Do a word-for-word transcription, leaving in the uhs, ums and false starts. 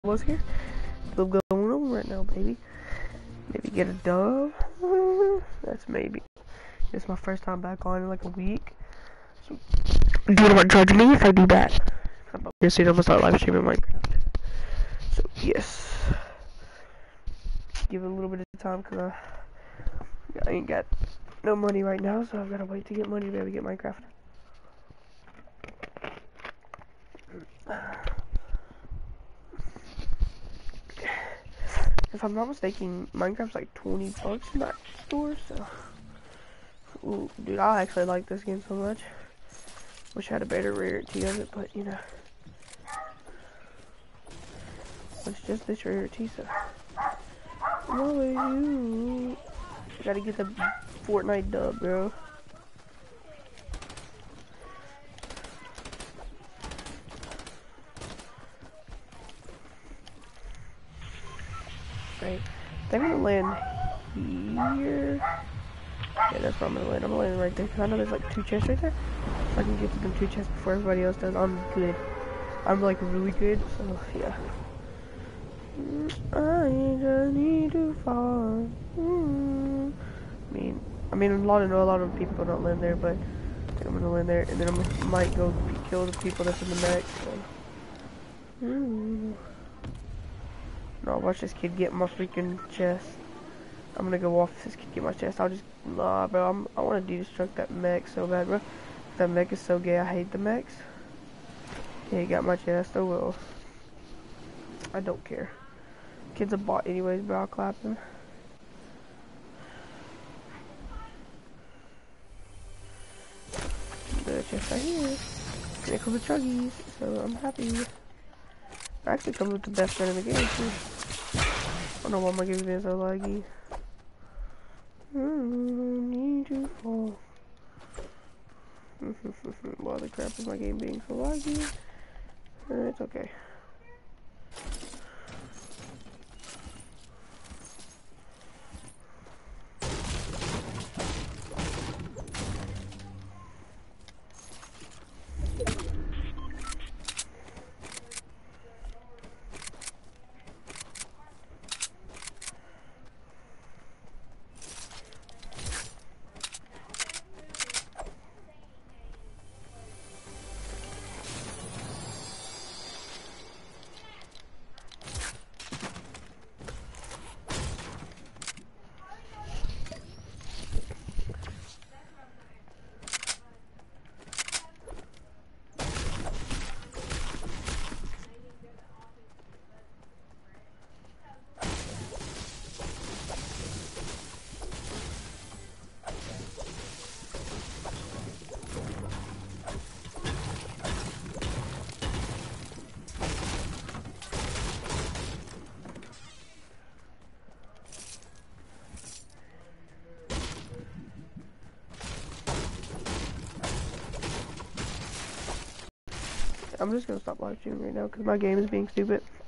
was here. Still going on right now, baby. Maybe get a dub. That's maybe. It's my first time back on in like a week. So, you don't want to judge me if I do that. I'm about to see I'm gonna start live streaming Minecraft. So yes, give it a little bit of time because I, I ain't got no money right now, so I've gotta wait to get money to be able to get Minecraft. If I'm not mistaken, Minecraft's like twenty bucks in that store, so. Ooh, dude, I actually like this game so much. Wish I had a better rarity of it, but you know. It's just this rarity, so. No, you. I gotta get the Fortnite dub, bro. Right. I think I'm gonna land here. Yeah, that's where I'm gonna land. I'm gonna land right there, because I know there's like two chests right there. So I can get to them two chests before everybody else does. I'm good. I'm like really good, so yeah. I just need to fall. Mm. I mean, I mean, a lot of, a lot of people don't land there, but I think I'm gonna land there, and then I might go kill the people that's in the mech. So. Mm. No, watch this kid get my freaking chest. I'm gonna go off this kid get my chest. I'll just nah, bro. I'm, I want to destruct that mech so bad, bro. That mech is so gay. I hate the mechs. Yeah, he got my chest. Oh well. I don't care. Kid's a bot, anyways, bro. I'll clap him. The chest right here. And it comes with chuggies, so I'm happy. It actually comes with the best gun in the game too. I don't know why my game is so laggy. Mm, need to fall. Why the crap is my game being so laggy? Uh, it's okay. I'm just gonna stop live streaming right now because my game is being stupid.